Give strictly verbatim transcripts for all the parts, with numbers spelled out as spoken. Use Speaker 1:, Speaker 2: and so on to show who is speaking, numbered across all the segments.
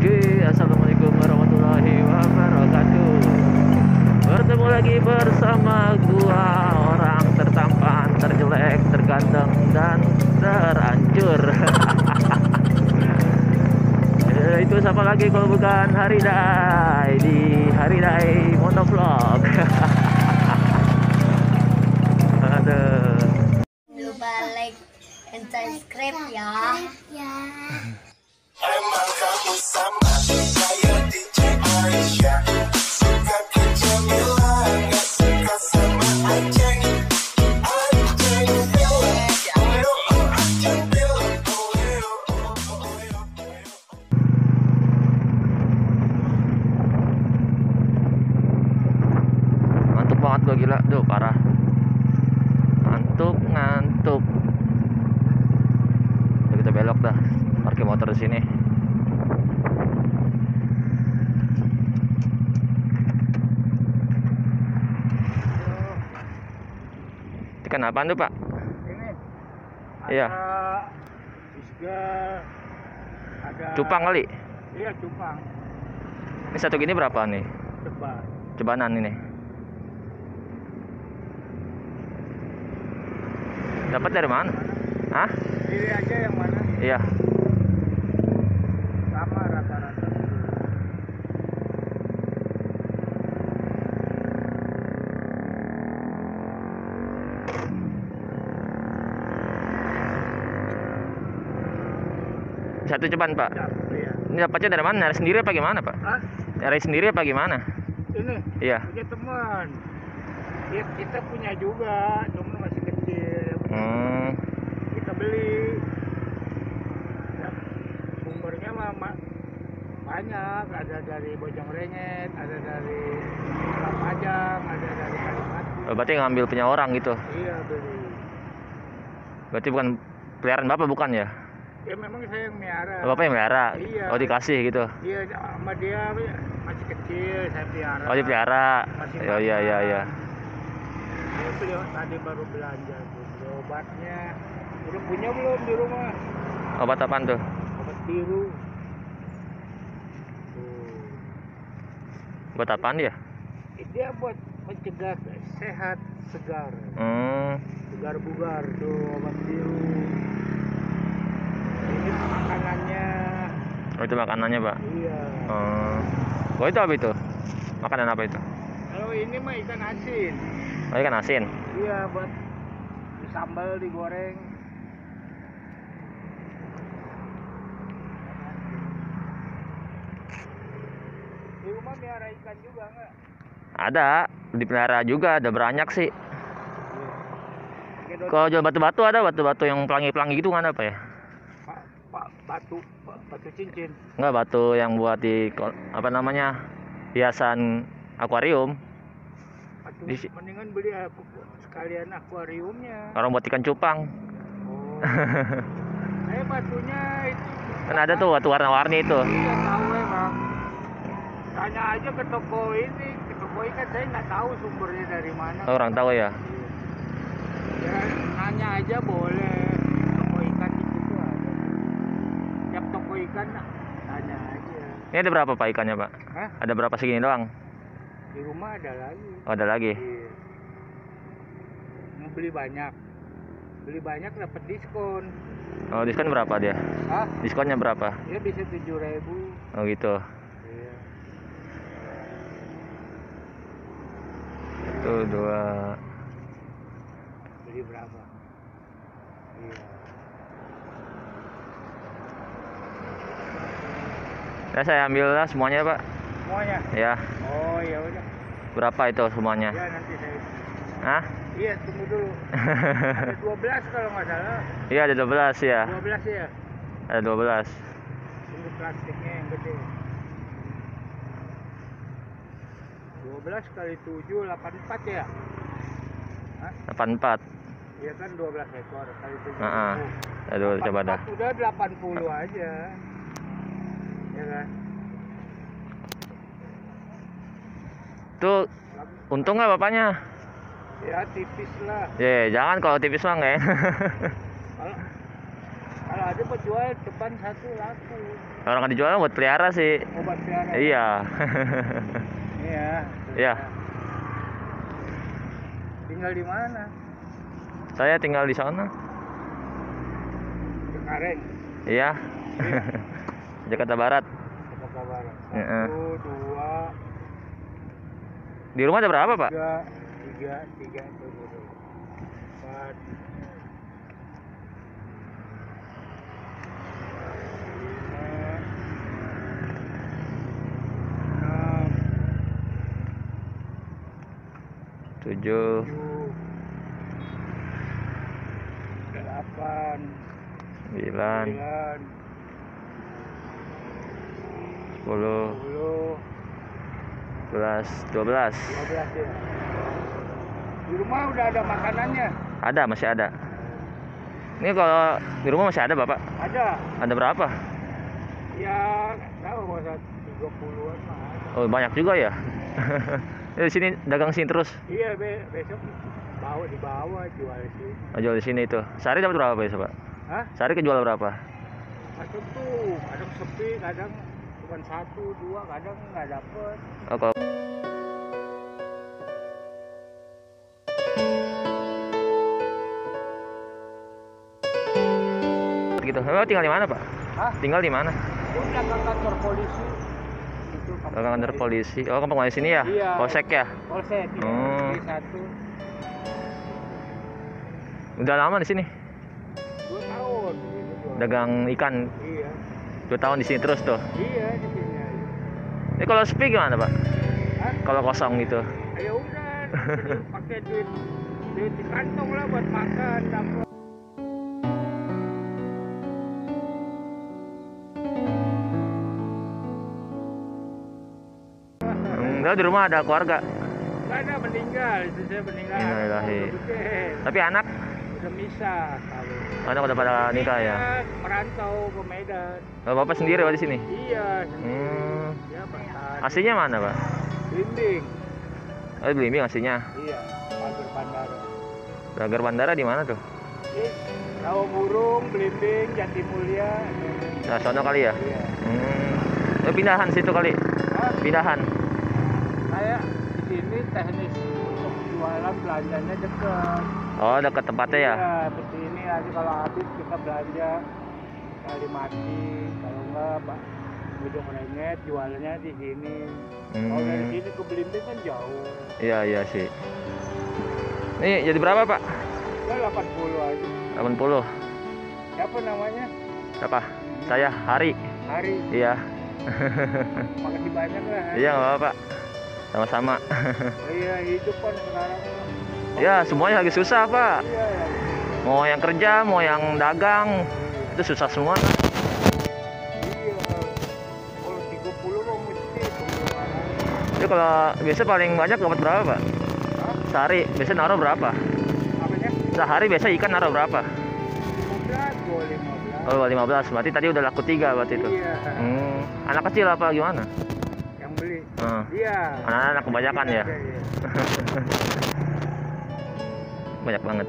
Speaker 1: Oke, assalamualaikum warahmatullahi wabarakatuh. Bertemu lagi bersama gua, orang tertampan, terjelek, terganteng, dan terancur. Eh, Itu siapa lagi kalau bukan Haridai di Haridai Motovlog. Aduh.
Speaker 2: Lupa like and subscribe ya. Ya.
Speaker 3: Emang kamu sama kayak D J Aisyah, suka kecemilan, gak suka sama Aceng. Aceng Bill, oyo Aceng Bill, oyo oyo.
Speaker 1: Ngantuk banget gua, gila, tuh parah. Ngantuk, ngantuk. Udah, kita belok dah. Parkir motor di sini. Ikan apaan tuh, Pak?
Speaker 4: Ini
Speaker 1: Iya.
Speaker 4: ada isga, ada
Speaker 1: Cupang kali.
Speaker 4: Iya, cupang.
Speaker 1: Ini satu gini berapa nih?
Speaker 4: Coba.
Speaker 1: Cobaan ini. Dapat dari mana? Hah?
Speaker 4: Pilih aja yang mana,
Speaker 1: Iya.
Speaker 4: sama rata-rata.
Speaker 1: Satu cobaan, Pak.
Speaker 4: Iya.
Speaker 1: Ini dapatnya dari mana? Nyari sendiri apa gimana, Pak?
Speaker 4: Hah?
Speaker 1: Nyari sendiri apa gimana?
Speaker 4: Ini
Speaker 1: Iya.
Speaker 4: punya teman. Ya, kita punya juga, cuma masih kecil.
Speaker 1: Hmm.
Speaker 4: Kita beli. Ya, sumbernya mah ma- banyak, ada dari Bojong Rengit, ada dari Pajang, ada dari Kalimantan.
Speaker 1: Oh, berarti ngambil punya orang gitu.
Speaker 4: Iya, beli.
Speaker 1: Berarti bukan peliharaan Bapak, bukan ya?
Speaker 4: Ya memang saya yang melihara.
Speaker 1: Oh, Bapak yang melihara.
Speaker 4: Iya.
Speaker 1: Oh, dikasih gitu.
Speaker 4: Dia sama dia masih kecil, saya pelihara.
Speaker 1: Oh, dipelihara.
Speaker 4: Masih
Speaker 1: Oh, iya iya iya.
Speaker 4: Ini beliau tadi baru belanja tuh, beli obatnya. Udah punya belum di rumah?
Speaker 1: Obat apaan tuh?
Speaker 4: Obat biru. Tuh.
Speaker 1: Buat apaan dia?
Speaker 4: Dia buat mencegah sehat, segar.
Speaker 1: Hmm.
Speaker 4: Segar bugar tuh obat biru. Ini makanannya.
Speaker 1: Oh, itu makanannya, Pak.
Speaker 4: Iya.
Speaker 1: Hmm. Oh, itu apa itu? Makanan apa itu?
Speaker 4: Kalau ini mah ikan asin.
Speaker 1: Oh, ikan asin.
Speaker 4: Iya, buat disambal, digoreng. Di rumah miara ikan juga nggak?
Speaker 1: Ada, dipelihara juga, ada banyak sih.
Speaker 4: Pakai dot-
Speaker 1: Kalau jual batu-batu ada, batu-batu yang pelangi-pelangi gitu nggak ada apa ya?
Speaker 4: pa- pa- batu, pa- batu cincin.
Speaker 1: Nggak, batu yang buat di ko- apa namanya, hiasan akuarium.
Speaker 4: Batu,
Speaker 1: Di si-
Speaker 4: mendingan beli aku sekalian akuariumnya.
Speaker 1: Orang buat ikan cupang.
Speaker 4: Oh. Eh batunya itu.
Speaker 1: Kan ada tuh batu warna-warni itu.
Speaker 4: Iya tahu emang. Tanya aja ke toko ini, ke toko ikan saya nggak tahu sumbernya dari mana.
Speaker 1: Oh, orang tahu ya.
Speaker 4: Ya, nanya aja boleh. Toko ikan di situ ada. Tiap toko ikan tanya aja.
Speaker 1: Ini ada berapa, Pak, ikannya, Pak?
Speaker 4: Hah?
Speaker 1: Ada berapa segini doang?
Speaker 4: Di rumah ada lagi.
Speaker 1: Oh, ada lagi.
Speaker 4: Iya. Mau beli banyak. Beli banyak dapat diskon.
Speaker 1: Oh, diskon berapa dia?
Speaker 4: Hah?
Speaker 1: Diskonnya berapa?
Speaker 4: Ya bisa tujuh ribu.
Speaker 1: Oh, gitu.
Speaker 4: Iya.
Speaker 1: Satu, dua.
Speaker 4: Beli berapa? Iya.
Speaker 1: Ya, saya ambil lah semuanya, Pak.
Speaker 4: Semuanya.
Speaker 1: Ya,
Speaker 4: Oh ya udah.
Speaker 1: berapa itu semuanya?
Speaker 4: Ya nanti saya.
Speaker 1: Hah?
Speaker 4: Iya tunggu dulu. Ada dua belas kalau nggak salah.
Speaker 1: Iya, ada dua belas ya.
Speaker 4: dua belas ya.
Speaker 1: Ada dua belas.
Speaker 4: Tunggu plastiknya yang gede. dua belas kali tujuh, delapan puluh empat ya? Hah?
Speaker 1: delapan puluh empat.
Speaker 4: Iya kan dua belas ekor kali tujuh.
Speaker 1: Heeh. Aduh, coba dah.
Speaker 4: Udah delapan puluh aja. Ya kan?
Speaker 1: Tuh, untung nggak bapaknya?
Speaker 4: Ya tipis lah.
Speaker 1: Ya, jangan kalau tipis mah nggak ya.
Speaker 4: Kalau kalau Tadi buat jual depan satu laku.
Speaker 1: Orang nggak dijual buat pelihara sih.
Speaker 4: Obat pelihara.
Speaker 1: Iya.
Speaker 4: Iya.
Speaker 1: Iya.
Speaker 4: Tinggal di mana?
Speaker 1: Saya tinggal di sana.
Speaker 4: Cengkareng.
Speaker 1: Iya. Jakarta Barat.
Speaker 4: Jakarta Barat.
Speaker 1: Heeh.
Speaker 4: Satu, dua,
Speaker 1: Di rumah ada berapa, Pak?
Speaker 4: tiga, tiga, tiga itu dulu. Empat, lima, enam,
Speaker 1: Tujuh.
Speaker 4: tujuh, delapan,
Speaker 1: Sembilan.
Speaker 4: sembilan,
Speaker 1: Sepuluh.
Speaker 4: sepuluh,
Speaker 1: Sebelas. Dua belas.
Speaker 4: dua belas ya. Di rumah udah ada makanannya?
Speaker 1: Ada, masih ada. Ini kalau di rumah masih ada, Bapak?
Speaker 4: Ada.
Speaker 1: Ada berapa?
Speaker 4: Ya, nggak tahu masa tiga puluhan mah ada.
Speaker 1: Oh, banyak juga ya. Di sini dagang sini terus.
Speaker 4: Iya, be besok bawa dibawa jual sih.
Speaker 1: Oh, jual di sini itu. Sehari dapat berapa biasa, Pak?
Speaker 4: Hah?
Speaker 1: Sehari kejual berapa?
Speaker 4: Masuk tuh, kadang sepi, kadang bukan satu, dua, kadang nggak dapet.
Speaker 1: Oh, kalau gitu. Bapak tinggal di mana, Pak?
Speaker 4: Hah?
Speaker 1: Tinggal di mana?
Speaker 4: Itu belakang kantor polisi. Itu
Speaker 1: Belakang kantor polisi. Oh, kampung di sini ya?
Speaker 4: Iya.
Speaker 1: Polsek ya?
Speaker 4: Polsek, ya.
Speaker 1: Hmm.
Speaker 4: D satu.
Speaker 1: Udah lama di sini.
Speaker 4: Dua tahun. di sini jual.
Speaker 1: Dagang ikan
Speaker 4: Iya.
Speaker 1: dua tahun di sini terus tuh.
Speaker 4: Iya, di sini aja.
Speaker 1: Ini kalau sepi gimana, Pak?
Speaker 4: Hah?
Speaker 1: Kalau kosong gitu.
Speaker 4: Ya udah, jadi pakai duit duit di kantong lah buat makan, dapet.
Speaker 1: Enggak, di rumah ada keluarga.
Speaker 4: Nggak ada, meninggal, itu saya meninggal.
Speaker 1: Innalillahi.
Speaker 4: Udah gede,
Speaker 1: Tapi anak,
Speaker 4: udah misah kalau.
Speaker 1: anak udah pada nikah ya.
Speaker 4: Merantau ke Medan.
Speaker 1: Oh, Bapak sendiri Pak di sini?
Speaker 4: Iya, sendiri.
Speaker 1: Hmm.
Speaker 4: Ya bertahan.
Speaker 1: Aslinya mana, Pak?
Speaker 4: Blimbing.
Speaker 1: Oh, Blimbing aslinya.
Speaker 4: Iya, pagar bandara.
Speaker 1: Pagar bandara di mana tuh?
Speaker 4: Ih, Rawabunung, Blimbing, Jatimulya.
Speaker 1: Nah, sono kali ya?
Speaker 4: Iya.
Speaker 1: Hmm. Oh, pindahan situ kali.
Speaker 4: Hah?
Speaker 1: Pindahan.
Speaker 4: Saya di sini teknis untuk jualan belanjanya dekat.
Speaker 1: Oh, dekat tempatnya ya?
Speaker 4: Iya, seperti ini nanti kalau habis kita belanja kali mati, kalau enggak Pak Bojong Renget jualnya di sini. Kalau dari
Speaker 1: Hmm.
Speaker 4: sini ke Blimbing kan jauh.
Speaker 1: Iya, iya sih. Nih, jadi berapa, Pak?
Speaker 4: Ya delapan puluh aja.
Speaker 1: delapan puluh.
Speaker 4: Siapa namanya?
Speaker 1: Apa? Saya Hari.
Speaker 4: Hari.
Speaker 1: Iya.
Speaker 4: Makasih banyak lah. Hari.
Speaker 1: Iya, nggak apa-apa, Pak. Sama-sama.
Speaker 4: Oh, iya, hidup kan sekarang.
Speaker 1: Ya, semuanya lagi susah, Pak.
Speaker 4: Iya, ya.
Speaker 1: Mau yang kerja, mau yang dagang, itu susah semua.
Speaker 4: Iya. Kalau tiga puluh lo mesti pengeluaran.
Speaker 1: Itu kalau biasa paling banyak dapat berapa, Pak?
Speaker 4: Hah?
Speaker 1: Sehari biasa naruh berapa?
Speaker 4: Apanya?
Speaker 1: Sehari biasa ikan naruh berapa?
Speaker 4: lima belas, gua lima belas.
Speaker 1: Oh, lima belas. Berarti tadi udah laku tiga berarti itu.
Speaker 4: Iya.
Speaker 1: Hmm. Anak kecil apa gimana?
Speaker 4: Yang beli.
Speaker 1: Hmm.
Speaker 4: Iya.
Speaker 1: Anak-anak kebanyakan ya?
Speaker 4: Iya, iya.
Speaker 1: Banyak banget.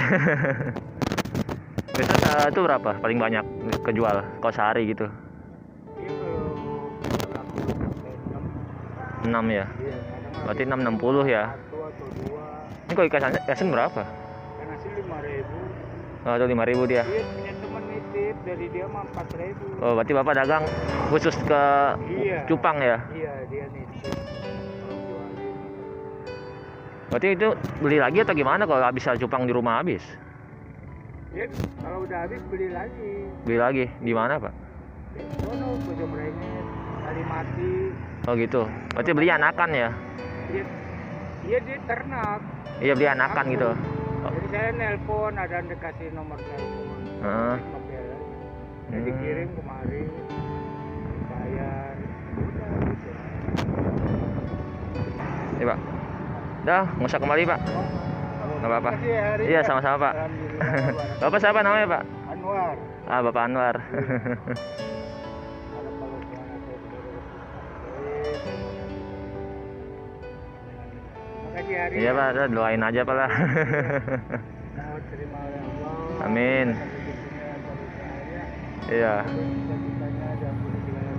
Speaker 1: Biasa eh, itu berapa paling banyak kejual kalau sehari gitu?
Speaker 4: Iya, kalau laku sampai enam.
Speaker 1: enam ya?
Speaker 4: Iya, kadang
Speaker 1: Berarti enam enam puluh ya?
Speaker 4: satu atau dua.
Speaker 1: Ini kalau ikan asin berapa?
Speaker 4: Yang hasil lima ribu.
Speaker 1: Oh, itu lima ribu dia.
Speaker 4: Iya, punya teman nitip dari dia mah empat ribu.
Speaker 1: Oh, berarti Bapak dagang khusus ke
Speaker 4: Iya.
Speaker 1: cupang ya?
Speaker 4: Iya, dia nitip. Kalau jualin.
Speaker 1: Berarti itu beli lagi atau gimana kalau habis cupang di rumah habis?
Speaker 4: Ya, kalau udah habis beli lagi.
Speaker 1: Beli lagi di mana, Pak?
Speaker 4: Ya, sono Bojong Renget, kali mati.
Speaker 1: Oh gitu. Berarti beli anakan ya?
Speaker 4: Iya, iya dia ternak.
Speaker 1: Iya, beli anakan
Speaker 4: Aku.
Speaker 1: gitu.
Speaker 4: Jadi saya nelpon, ada yang dikasih nomor telepon.
Speaker 1: Heeh.
Speaker 4: Mobil.
Speaker 1: Hmm.
Speaker 4: Jadi kirim kemari, bayar. Udah gitu.
Speaker 1: Iya, Pak. Dah, nggak usah kembali, Pak. Nggak apa-apa.
Speaker 4: Makasih ya, Hari,
Speaker 1: Iya,
Speaker 4: ya.
Speaker 1: sama-sama, Pak.
Speaker 4: Alhamdulillah.
Speaker 1: Bapak siapa namanya, Pak?
Speaker 4: Anwar.
Speaker 1: Ah, Bapak Anwar.
Speaker 4: Ada kalau suara saya sudah Makasih Hari.
Speaker 1: Iya, Pak. Udah, doain aja, Pak lah.
Speaker 4: Mau terima oleh Allah.
Speaker 1: Amin.
Speaker 4: Sampai di sini, sampai di saya.
Speaker 1: Iya.
Speaker 4: Cita-citanya diambil di wilayah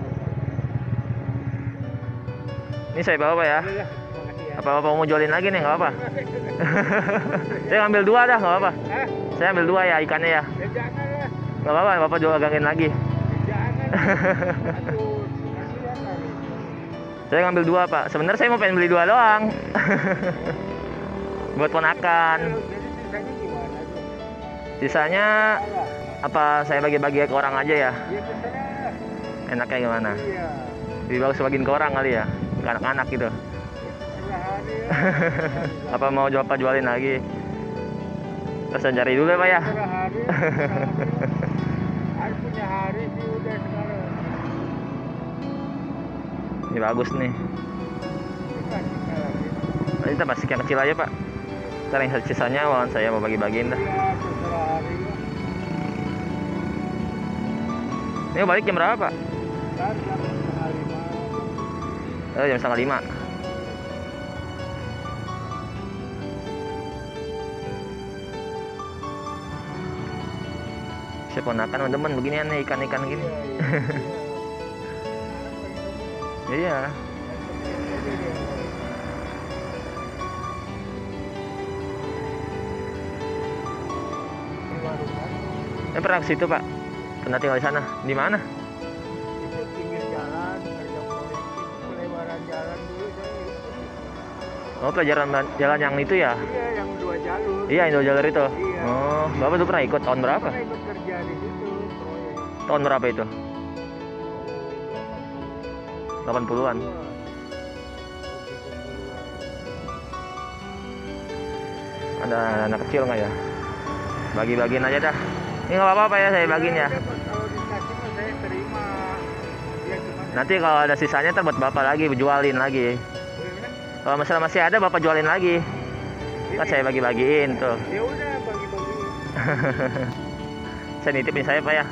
Speaker 4: Bapak.
Speaker 1: Ini saya bawa Pak ya.
Speaker 4: Iya, ya, makasih ya.
Speaker 1: Apa Bapak mau jualin lagi nih? Nggak apa-apa. Saya ambil dua dah, nggak apa-apa.
Speaker 4: Hah?
Speaker 1: Saya ambil dua ya ikannya ya.
Speaker 4: Ya jangan lah.
Speaker 1: Nggak apa-apa, Bapak jual gangin lagi.
Speaker 4: Ya jangan. Aduh, kasihan kali.
Speaker 1: Saya ngambil dua Pak. Sebenarnya saya mau pengen beli dua doang. Buat ponakan.
Speaker 4: Jadi sisanya gimana tuh?
Speaker 1: Sisanya
Speaker 4: Alah,
Speaker 1: apa saya bagi-bagi ke orang aja ya?
Speaker 4: ya terserah.
Speaker 1: Enaknya gimana?
Speaker 4: Iya.
Speaker 1: Lebih bagus bagiin ke orang kali ya? Ke anak-anak gitu.
Speaker 4: Terserah hari ya.
Speaker 1: Apa mau jual apa jualin lagi? Terus saya cari dulu ya Pak ya.
Speaker 4: Terserah hari. terserah hari. Hari punya hari sih udah sekarang.
Speaker 1: Ini bagus nih.
Speaker 4: Bukan kita lagi.
Speaker 1: Nanti kita masih yang kecil aja Pak. Ntar yang sisanya wawan saya mau bagi-bagiin dah.
Speaker 4: Ya terserah hari lah.
Speaker 1: Ini balik jam berapa Pak?
Speaker 4: Ntar jam setengah lima.
Speaker 1: Oh, jam setengah lima. Saya ponakan temen beginian nih ikan-ikan gini. Iya. Eh pernah ke situ Pak? Pernah tinggal di sana? Di mana?
Speaker 4: Itu pinggir jalan, kerja proyek itu pelebaran jalan dulu saya.
Speaker 1: Oh pelajaran jalan yang itu ya?
Speaker 4: Iya, yang dua jalur.
Speaker 1: Iya Indo jalur itu.
Speaker 4: Iya.
Speaker 1: Oh, Bapak tuh pernah ikut tahun berapa?
Speaker 4: Saya ikut kerja di situ proyek.
Speaker 1: Tahun berapa itu? delapan puluhan. Ada anak kecil nggak ya? Bagi-bagiin aja dah. Ini nggak apa-apa ya saya bagiin ya.
Speaker 4: Kalau dikasih mah saya terima. Ya cuma
Speaker 1: Nanti kalau ada sisanya ntar buat Bapak lagi, jualin lagi.
Speaker 4: gimana?
Speaker 1: Kalau masalah masih ada Bapak jualin lagi. Kan saya bagi-bagiin tuh.
Speaker 4: Ya udah bagi-bagi.
Speaker 1: Saya nitipin saya Pak ya.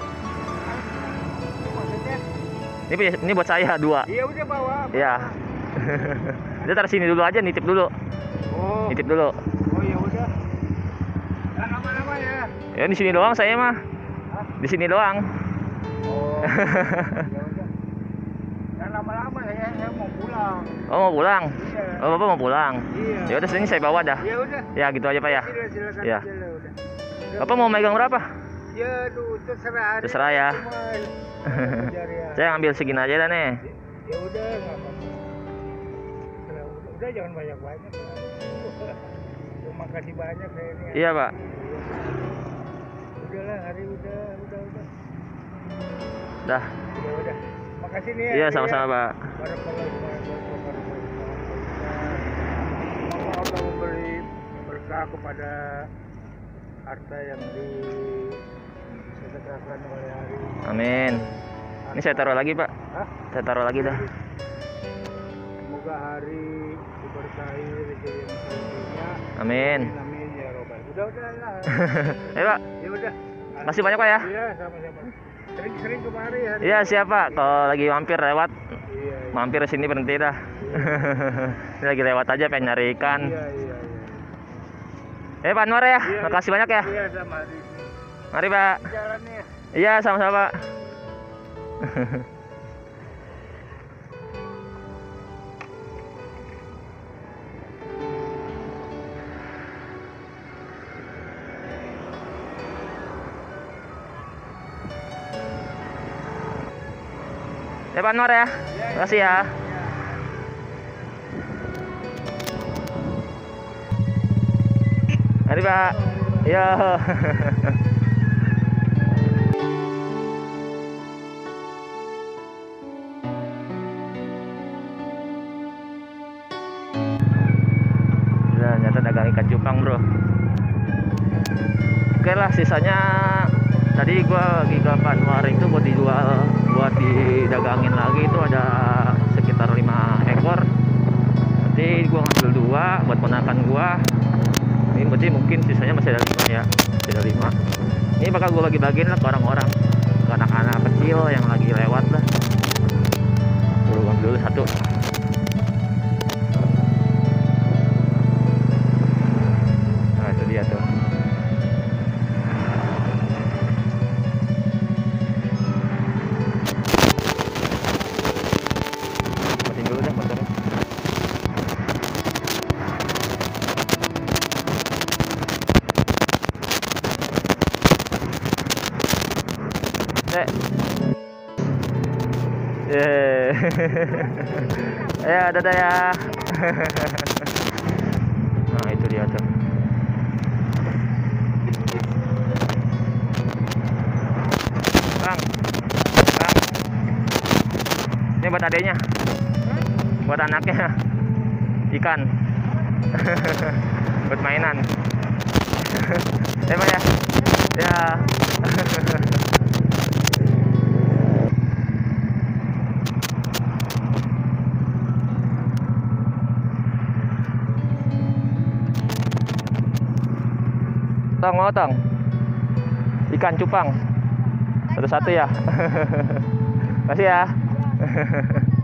Speaker 4: Maksudnya?
Speaker 1: Ini punya- ini buat saya dua.
Speaker 4: Iya udah bawa.
Speaker 1: Iya. Dia taruh sini dulu aja, nitip dulu.
Speaker 4: Oh.
Speaker 1: Nitip dulu.
Speaker 4: Oh ya udah. Nah, nama-nama ya.
Speaker 1: Ya di sini doang saya mah.
Speaker 4: Hah?
Speaker 1: Di sini doang.
Speaker 4: Oh. Ya udah. Jangan lama-lama ya, saya mau pulang.
Speaker 1: Oh mau pulang?
Speaker 4: Iya.
Speaker 1: Oh Bapak mau pulang?
Speaker 4: Iya.
Speaker 1: Ya udah sini saya bawa dah.
Speaker 4: Ya udah.
Speaker 1: Ya gitu aja Pak ya.
Speaker 4: Silakan, silakan
Speaker 1: Iya.
Speaker 4: aja lah, udah.
Speaker 1: Bapak mau megang berapa?
Speaker 4: Ya aduh, terserah. hari
Speaker 1: Terserah ya.
Speaker 4: cuma kejar ya.
Speaker 1: Saya ambil segini aja dah nih.
Speaker 4: Ya udah nggak apa-apa. Terserah, udah, udah jangan banyak-banyak lah. Terima kasih banyak saya ini.
Speaker 1: Iya Pak.
Speaker 4: Udahlah hari udah udah udah.
Speaker 1: Dah.
Speaker 4: Ya udah. Makasih nih ya.
Speaker 1: Iya
Speaker 4: Hari
Speaker 1: sama-sama
Speaker 4: ya.
Speaker 1: Pak.
Speaker 4: Barakallahu wabarakatuh. Semoga Allah memberi berkah kepada harta yang disedekahkan oleh hari.
Speaker 1: Amin. Ini saya taruh lagi Pak.
Speaker 4: Hah?
Speaker 1: Saya taruh lagi dah.
Speaker 4: Semoga hari diberkahi rezeki yang selebihnya.
Speaker 1: Amin.
Speaker 4: Amin ya robbal. Udah udah lah.
Speaker 1: Ayo Pak.
Speaker 4: Ya udah.
Speaker 1: Masih banyak Pak ya?
Speaker 4: Iya sama-sama. Sering-sering kemari hari.
Speaker 1: Iya siap Pak. Kalau lagi mampir lewat,
Speaker 4: Iya. Iya.
Speaker 1: mampir sini berhenti dah. Ini lagi lewat aja pengen nyari ikan.
Speaker 4: Iya iya iya.
Speaker 1: Eh Pak Anwar ya.
Speaker 4: Iya,
Speaker 1: Makasih banyak ya.
Speaker 4: Iya sama hari.
Speaker 1: Mari Pak.
Speaker 4: Jalannya.
Speaker 1: Iya sama-sama Pak. Ya Pak Anwar ya. Makasih ya. Mari Pak. Ya. Ternyata dagang ikan cupang bro. Oke lah sisanya tadi gua lagi ke Panwar itu buat dijual, buat didagangin lagi itu ada sekitar lima ekor. Nanti gua ngambil dua buat ponakan gua. Ini berarti mungkin sisanya masih ada lima ya, masih ada lima. Ini bakal gua bagi-bagiin lah ke orang-orang, ke anak-anak kecil yang lagi lewat lah. Gua ambil dulu satu. Nah itu dia tuh. Yeay. Ya, dadah ya. Nah, itu dia tuh. Bang. Bang. Ini buat adeknya. Buat anaknya. Ikan. Buat mainan. Emang ya? Ya. Tong, mau tong? Ikan cupang. Satu-satu ya. Makasih ya.